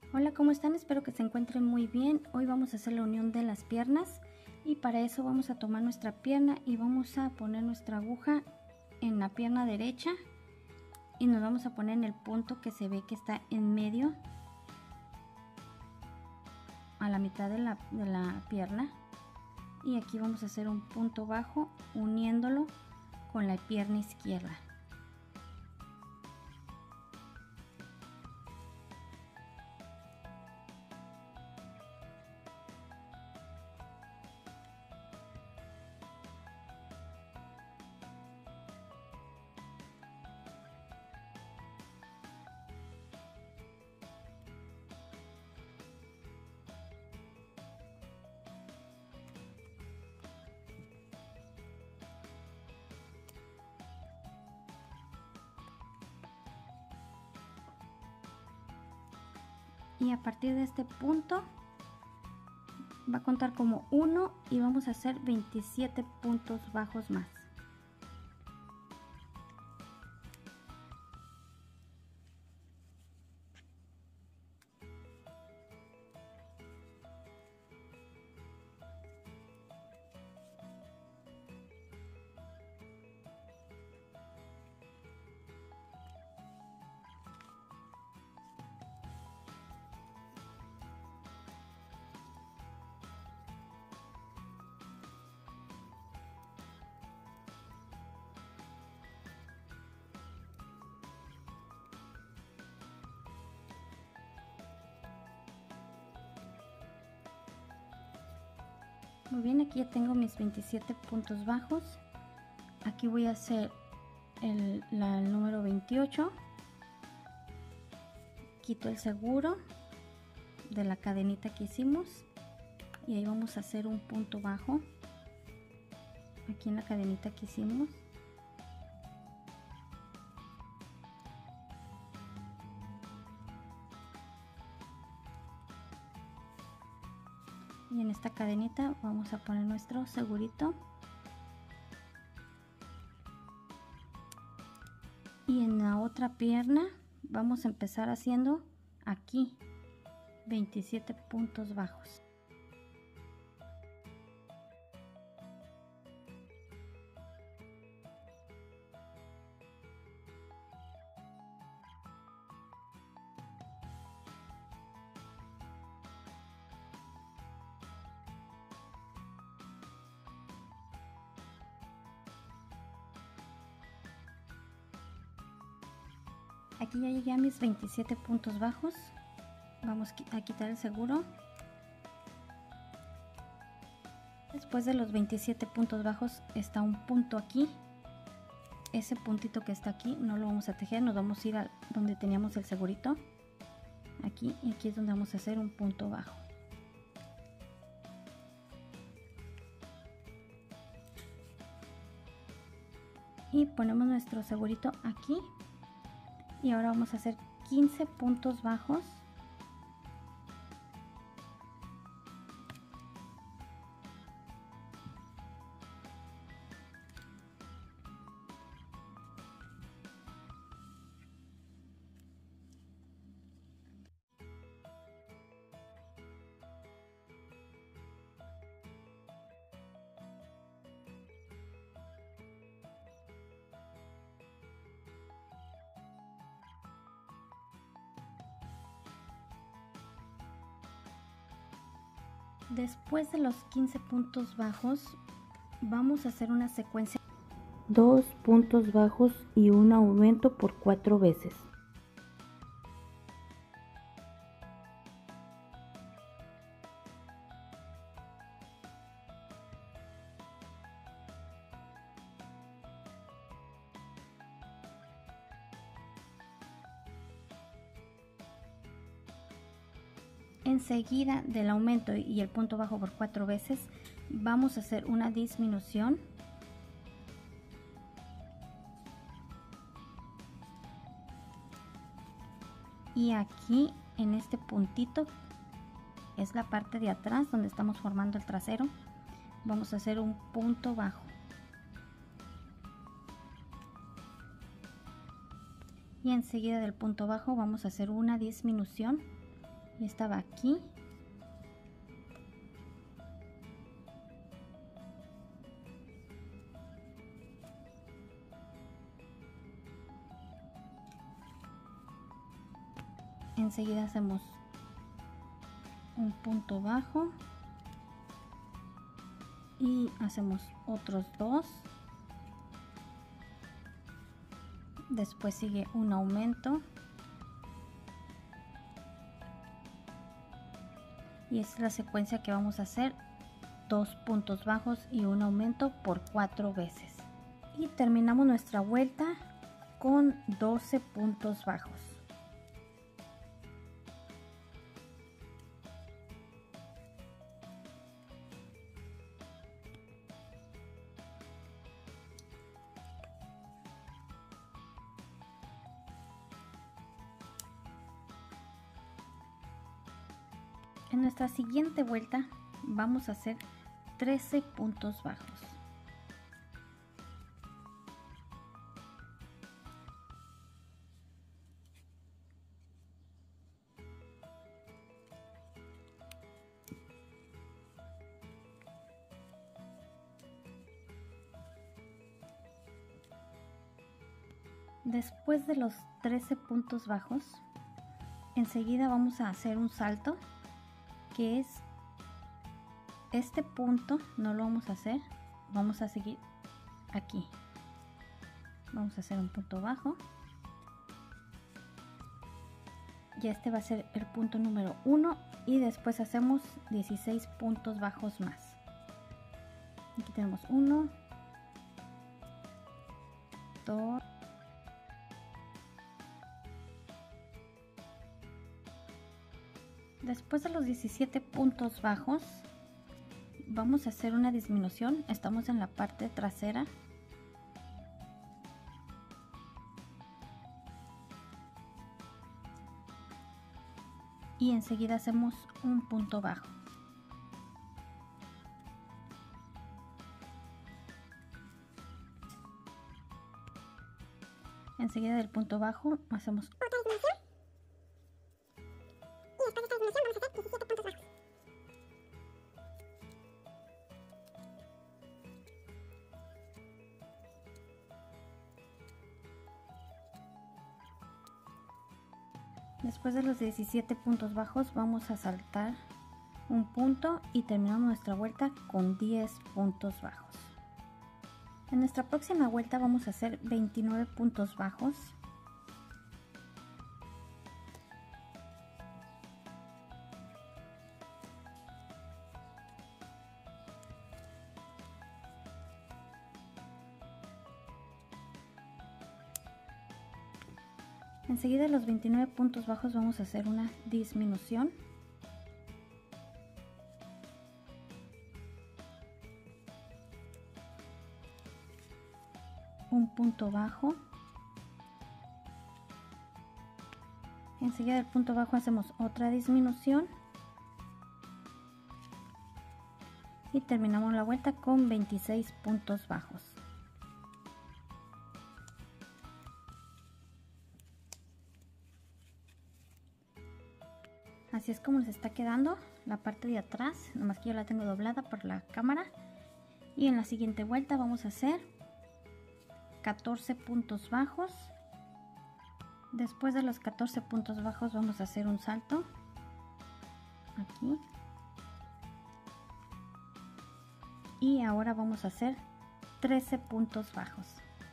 Hola, ¿cómo están? Espero que se encuentren muy bien. Hoy vamos a hacer la unión de las piernas y para eso vamos a tomar nuestra pierna y vamos a poner nuestra aguja en la pierna derecha y nos vamos a poner en el punto que se ve que está en medio, a la mitad de la pierna, y aquí vamos a hacer un punto bajo uniéndolo con la pierna izquierda. Y a partir de este punto va a contar como 1 y vamos a hacer 27 puntos bajos más. Muy bien, aquí ya tengo mis 27 puntos bajos. Aquí voy a hacer el número 28. Quito el seguro de la cadenita que hicimos y ahí vamos a hacer un punto bajo aquí en la cadenita que hicimos. Y en esta cadenita vamos a poner nuestro segurito. Y en la otra pierna vamos a empezar haciendo aquí 27 puntos bajos. Aquí ya llegué a mis 27 puntos bajos. Vamos a quitar el seguro. Después de los 27 puntos bajos está un punto aquí. Ese puntito que está aquí no lo vamos a tejer, nos vamos a ir a donde teníamos el segurito. Aquí, y aquí es donde vamos a hacer un punto bajo. Y ponemos nuestro segurito aquí. Y ahora vamos a hacer 15 puntos bajos. Después de los 15 puntos bajos vamos a hacer una secuencia: 2 puntos bajos y un aumento por 4 veces. Enseguida del aumento y el punto bajo por 4 veces vamos a hacer una disminución. Y aquí en este puntito es la parte de atrás donde estamos formando el trasero. Vamos a hacer un punto bajo. Y enseguida del punto bajo vamos a hacer una disminución y estaba aquí. Enseguida hacemos un punto bajo y hacemos otros dos. Después sigue un aumento y esta es la secuencia que vamos a hacer: 2 puntos bajos y un aumento por 4 veces, y terminamos nuestra vuelta con 12 puntos bajos. En nuestra siguiente vuelta vamos a hacer 13 puntos bajos. Después de los 13 puntos bajos, enseguida vamos a hacer un salto, que es este punto. No lo vamos a hacer, vamos a seguir aquí. Vamos a hacer un punto bajo, ya este va a ser el punto número 1, y después hacemos 16 puntos bajos más. Aquí tenemos 1, 2, después de los 17 puntos bajos vamos a hacer una disminución. Estamos en la parte trasera, y enseguida hacemos un punto bajo. Enseguida del punto bajo hacemos otra disminución, y después de esta disminución vamos a hacer 17 puntos bajos. Después de los 17 puntos bajos vamos a saltar un punto y terminamos nuestra vuelta con 10 puntos bajos. En nuestra próxima vuelta vamos a hacer 29 puntos bajos. Enseguida de los 29 puntos bajos vamos a hacer una disminución. Un punto bajo. Enseguida del punto bajo hacemos otra disminución. Y terminamos la vuelta con 26 puntos bajos. Así es como les está quedando la parte de atrás, nomás que yo la tengo doblada por la cámara. Y en la siguiente vuelta vamos a hacer 14 puntos bajos. Después de los 14 puntos bajos vamos a hacer un salto aquí, y ahora vamos a hacer 13 puntos bajos.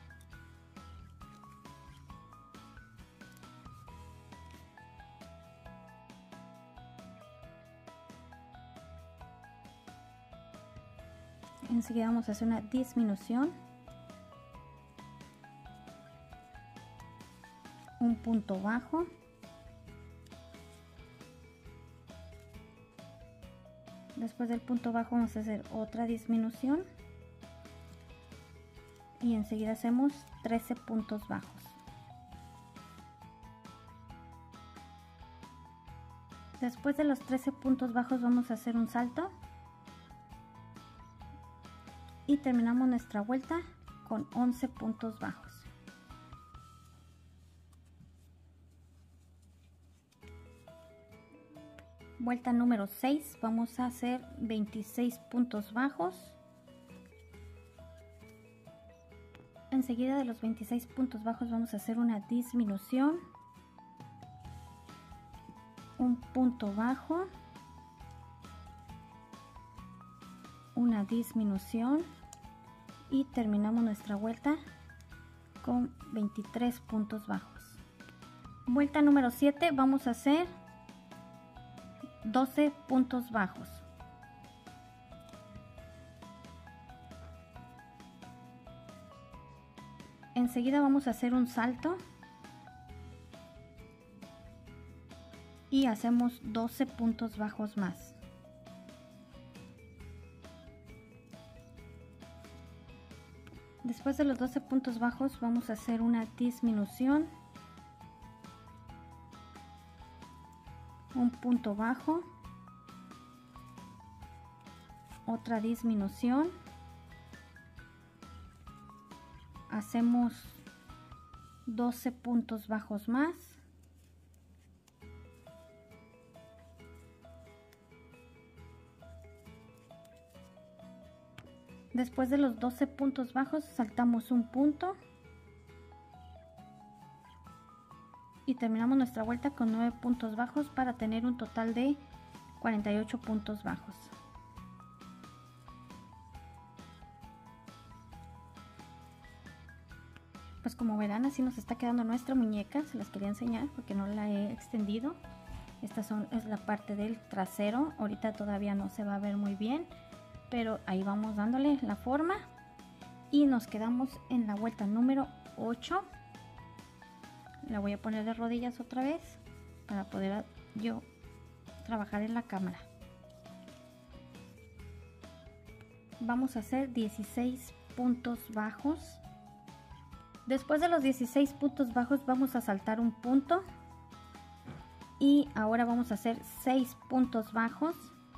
Enseguida vamos a hacer una disminución, un punto bajo, después del punto bajo vamos a hacer otra disminución, y enseguida hacemos 13 puntos bajos. Después de los 13 puntos bajos vamos a hacer un salto y terminamos nuestra vuelta con 11 puntos bajos. Vuelta número 6, vamos a hacer 26 puntos bajos. Enseguida de los 26 puntos bajos vamos a hacer una disminución, un punto bajo, una disminución y terminamos nuestra vuelta con 23 puntos bajos. Vuelta número 7, vamos a hacer 12 puntos bajos. Enseguida vamos a hacer un salto y hacemos 12 puntos bajos más. Después de los 12 puntos bajos vamos a hacer una disminución, un punto bajo, otra disminución, hacemos 12 puntos bajos más, después de los 12 puntos bajos saltamos un punto y terminamos nuestra vuelta con 9 puntos bajos para tener un total de 48 puntos bajos. Pues como verán, así nos está quedando nuestra muñeca. Se las quería enseñar porque no la he extendido. Es la parte del trasero. Ahorita todavía no se va a ver muy bien, pero ahí vamos dándole la forma y nos quedamos en la vuelta número 8. La voy a poner de rodillas otra vez para poder yo trabajar en la cámara. Vamos a hacer 16 puntos bajos. Después de los 16 puntos bajos vamos a saltar un punto y ahora vamos a hacer 6 puntos bajos.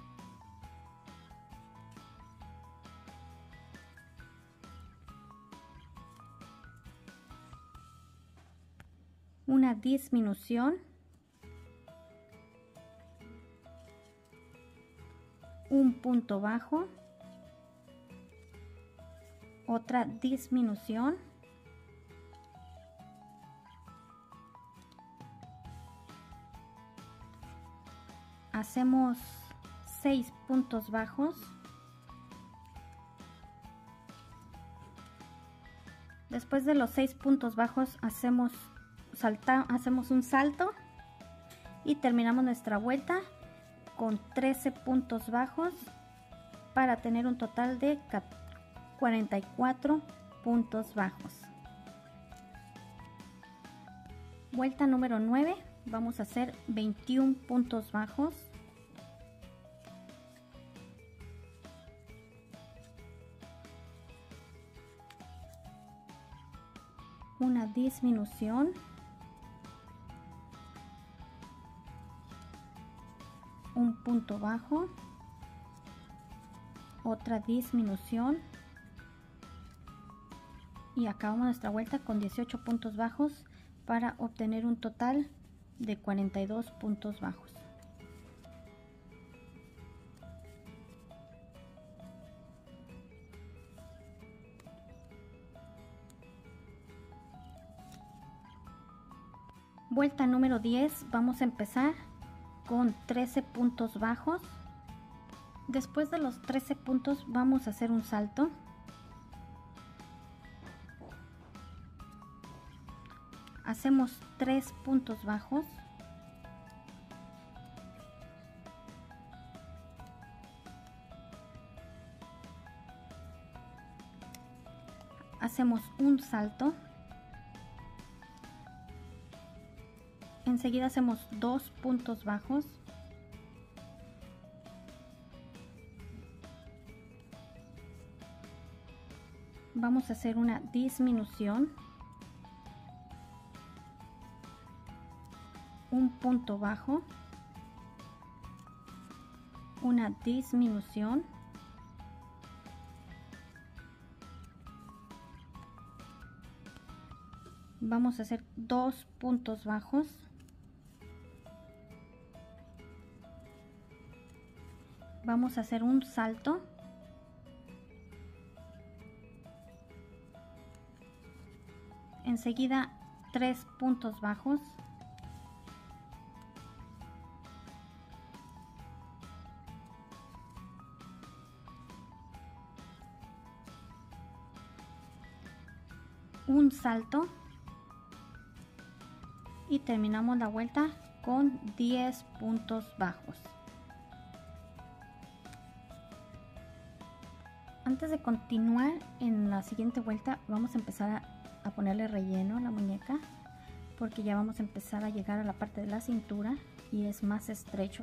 Una disminución, un punto bajo, otra disminución, hacemos 6 puntos bajos, después de los 6 puntos bajos hacemos un salto y terminamos nuestra vuelta con 13 puntos bajos para tener un total de 44 puntos bajos. Vuelta número 9, vamos a hacer 21 puntos bajos. Una disminución, un punto bajo, otra disminución y acabamos nuestra vuelta con 18 puntos bajos para obtener un total de 42 puntos bajos. Vuelta número 10, vamos a empezar con 13 puntos bajos. Después de los 13 puntos vamos a hacer un salto. Hacemos 3 puntos bajos. Hacemos un salto. Enseguida hacemos 2 puntos bajos. Vamos a hacer una disminución. Un punto bajo. Una disminución. Vamos a hacer 2 puntos bajos. vamos a hacer un salto, enseguida 3 puntos bajos, un salto y terminamos la vuelta con 10 puntos bajos. Antes de continuar en la siguiente vuelta, vamos a empezar a ponerle relleno a la muñeca, porque ya vamos a empezar a llegar a la parte de la cintura y es más estrecho.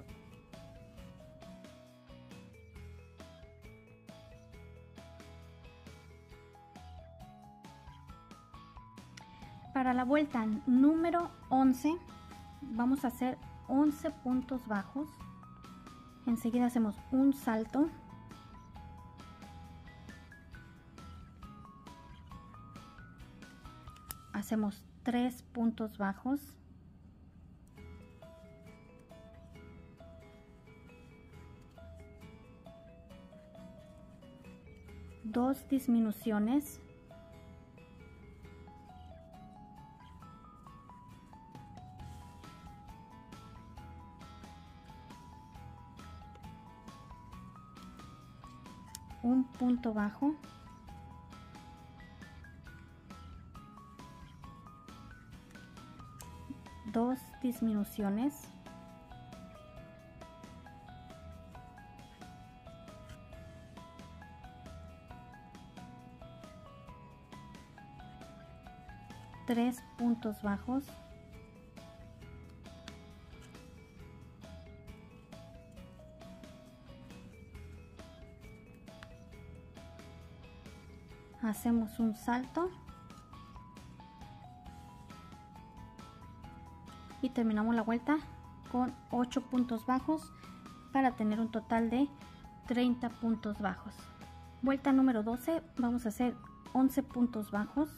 Para la vuelta número 11 vamos a hacer 11 puntos bajos, enseguida hacemos un salto, hacemos 3 puntos bajos, dos disminuciones, un punto bajo, dos disminuciones, tres puntos bajos, hacemos un salto y terminamos la vuelta con 8 puntos bajos para tener un total de 30 puntos bajos. Vuelta número 12, vamos a hacer 11 puntos bajos,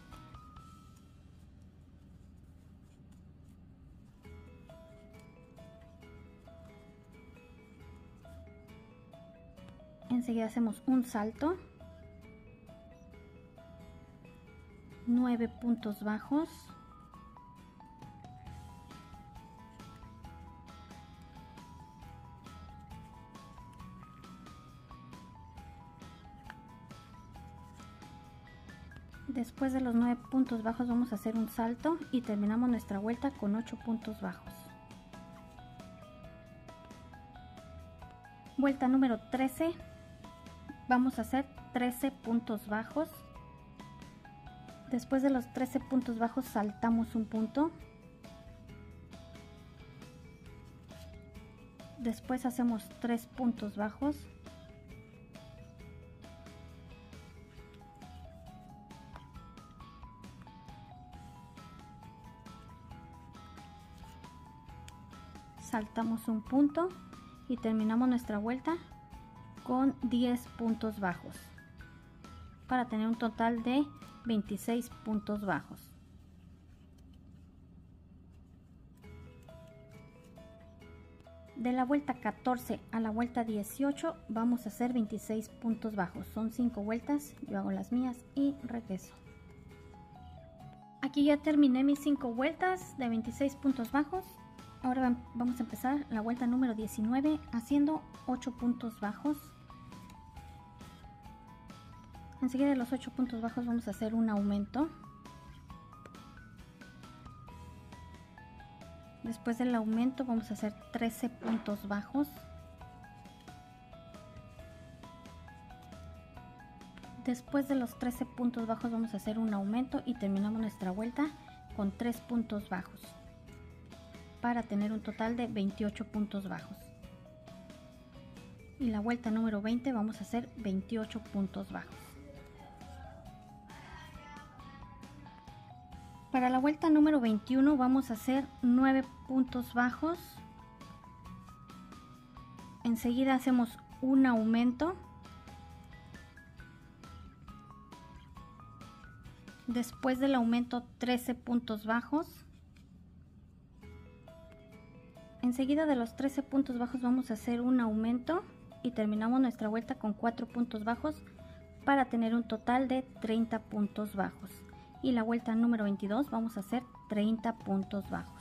enseguida hacemos un salto, 9 puntos bajos, después de los 9 puntos bajos vamos a hacer un salto y terminamos nuestra vuelta con 8 puntos bajos. Vuelta número 13, vamos a hacer 13 puntos bajos. Después de los 13 puntos bajos saltamos un punto, después hacemos 3 puntos bajos, saltamos un punto y terminamos nuestra vuelta con 10 puntos bajos para tener un total de 26 puntos bajos. De la vuelta 14 a la vuelta 18 vamos a hacer 26 puntos bajos. Son 5 vueltas, yo hago las mías y regreso. Aquí ya terminé mis 5 vueltas de 26 puntos bajos. Ahora vamos a empezar la vuelta número 19 haciendo 8 puntos bajos. Enseguida de los 8 puntos bajos vamos a hacer un aumento. Después del aumento vamos a hacer 13 puntos bajos. Después de los 13 puntos bajos vamos a hacer un aumento y terminamos nuestra vuelta con 3 puntos bajos para tener un total de 28 puntos bajos. Y la vuelta número 20 vamos a hacer 28 puntos bajos. Para la vuelta número 21 vamos a hacer 9 puntos bajos. Enseguida hacemos un aumento. Después del aumento 13 puntos bajos. Enseguida de los 13 puntos bajos vamos a hacer un aumento y terminamos nuestra vuelta con 4 puntos bajos para tener un total de 30 puntos bajos. Y la vuelta número 22 vamos a hacer 30 puntos bajos.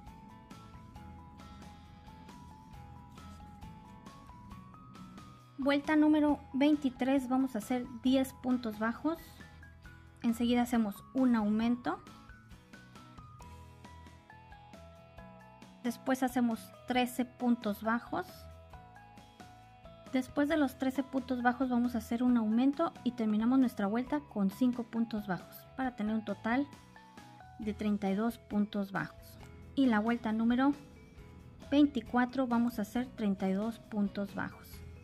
Vuelta número 23 vamos a hacer 10 puntos bajos. Enseguida hacemos un aumento. Después hacemos 13 puntos bajos. Después de los 13 puntos bajos vamos a hacer un aumento y terminamos nuestra vuelta con 5 puntos bajos para tener un total de 32 puntos bajos. Y la vuelta número 24 vamos a hacer 32 puntos bajos.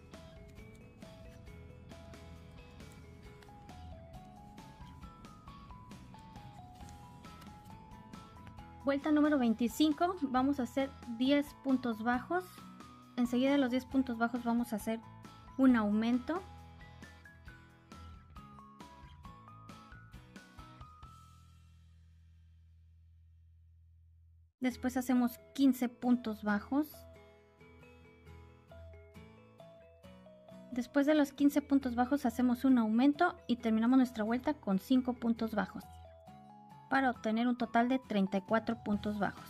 Vuelta número 25 vamos a hacer 10 puntos bajos. Enseguida de los 10 puntos bajos vamos a hacer un aumento. Después hacemos 15 puntos bajos. Después de los 15 puntos bajos hacemos un aumento y terminamos nuestra vuelta con 5 puntos bajos para obtener un total de 34 puntos bajos.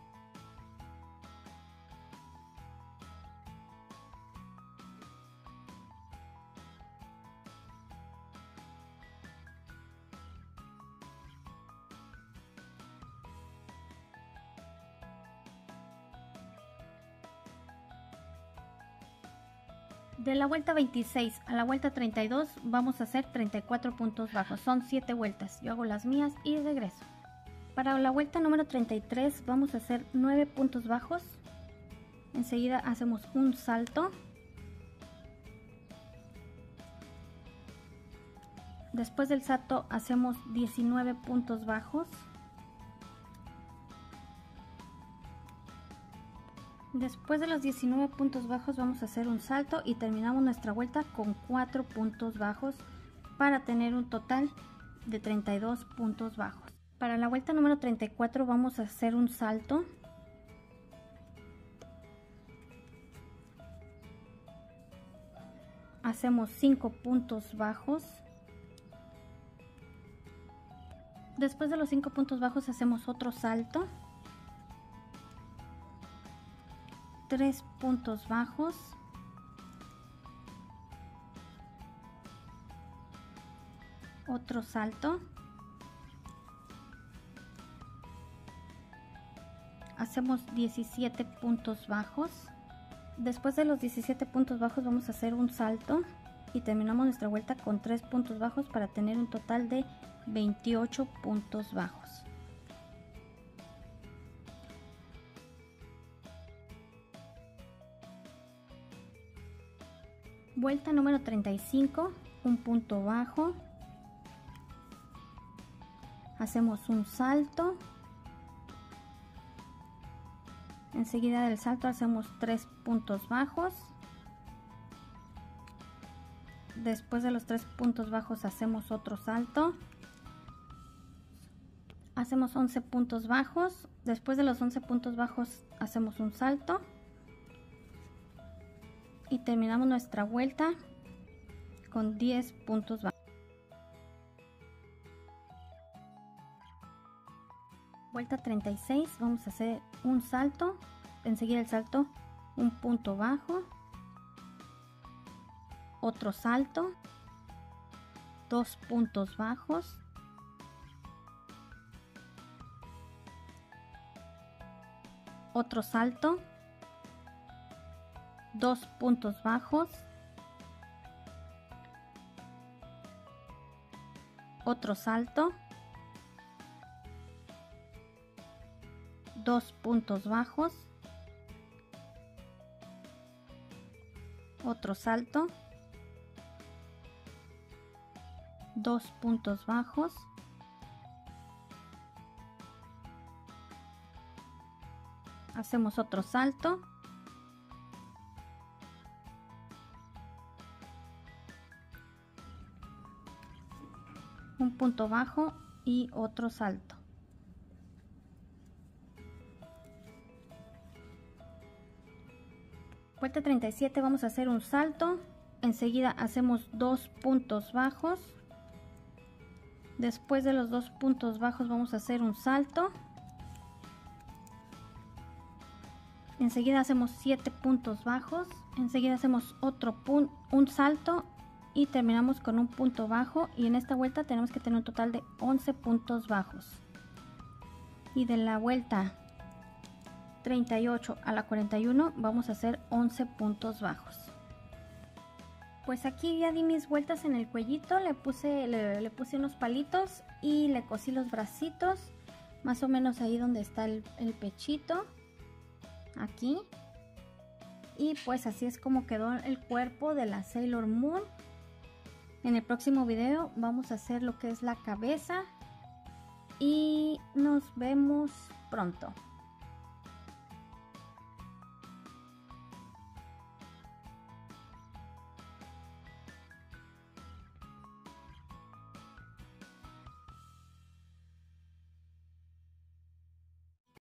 De la vuelta 26 a la vuelta 32 vamos a hacer 34 puntos bajos, son 7 vueltas. Yo hago las mías y regreso. Para la vuelta número 33 vamos a hacer 9 puntos bajos. Enseguida hacemos un salto. Después del salto hacemos 19 puntos bajos. Después de los 19 puntos bajos vamos a hacer un salto y terminamos nuestra vuelta con 4 puntos bajos para tener un total de 32 puntos bajos. Para la vuelta número 34 vamos a hacer un salto. Hacemos 5 puntos bajos. Después de los 5 puntos bajos hacemos otro salto. 3 puntos bajos. Otro salto. Hacemos 17 puntos bajos. Después de los 17 puntos bajos vamos a hacer un salto y terminamos nuestra vuelta con 3 puntos bajos para tener un total de 28 puntos bajos. Vuelta número 35, un punto bajo. Hacemos un salto. Enseguida del salto hacemos 3 puntos bajos. Después de los 3 puntos bajos hacemos otro salto. Hacemos 11 puntos bajos. Después de los 11 puntos bajos hacemos un salto. Y terminamos nuestra vuelta con 10 puntos bajos. Vuelta 36, vamos a hacer un salto, enseguida el salto, un punto bajo, otro salto, 2 puntos bajos, otro salto, 2 puntos bajos, otro salto, 2 puntos bajos, otro salto, 2 puntos bajos, hacemos otro salto, un punto bajo y otro salto. Vuelta 37 vamos a hacer un salto, enseguida hacemos 2 puntos bajos, después de los 2 puntos bajos vamos a hacer un salto, enseguida hacemos 7 puntos bajos, enseguida hacemos un salto y terminamos con un punto bajo, y en esta vuelta tenemos que tener un total de 11 puntos bajos. Y de la vuelta 38 a la 41 vamos a hacer 11 puntos bajos. Pues aquí ya di mis vueltas en el cuellito, le puse unos palitos y le cosí los bracitos, más o menos ahí donde está el pechito, aquí. Y pues así es como quedó el cuerpo de la Sailor Moon. En el próximo video vamos a hacer lo que es la cabeza y nos vemos pronto.